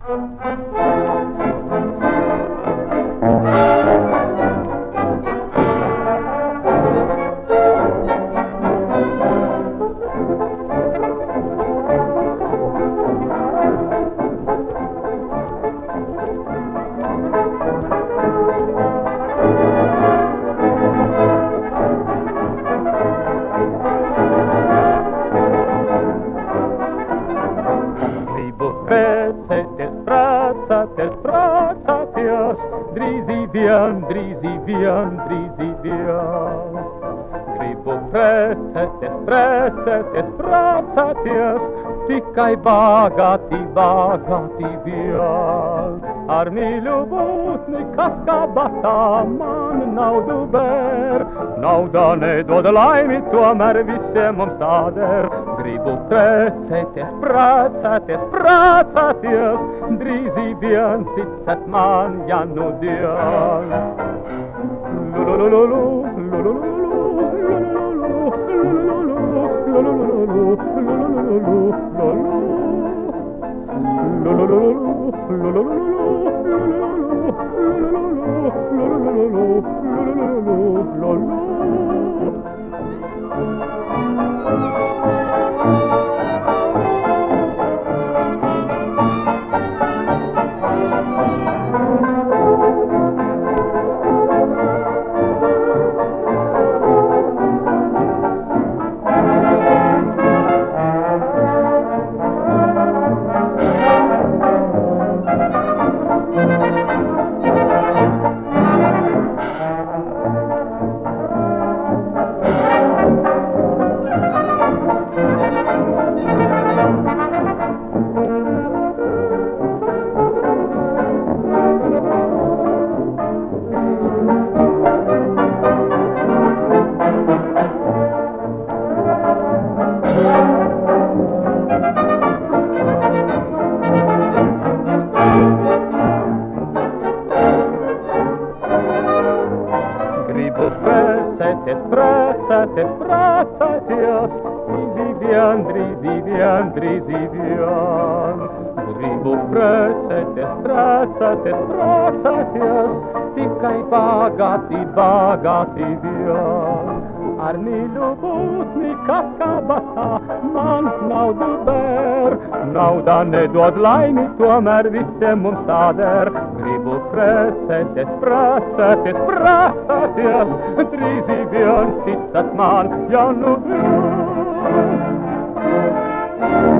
Sprācaties, drīzī vien, drīzī vien. Gribu precēties, sprācaties, tikai bagāti vien. Ar mīļu būtni, kas kā batā man naudu bēr. Naudā nedod laimi, tomēr visiem mums tā der. Gribu precēties, sprācaties, drīzī vien, ticat man, ja nu dien. Sprācaties, drīzī vien. Gribu precēties, sprācaties, tikai bagāti vien. Ar mīļu būtni, kas kā batā man naudu bēr. Naudā nedod laimi, tomēr visiem mums tā der. Gribu precēties, sprācaties, drīzī vien, ticat man, ja nu vien.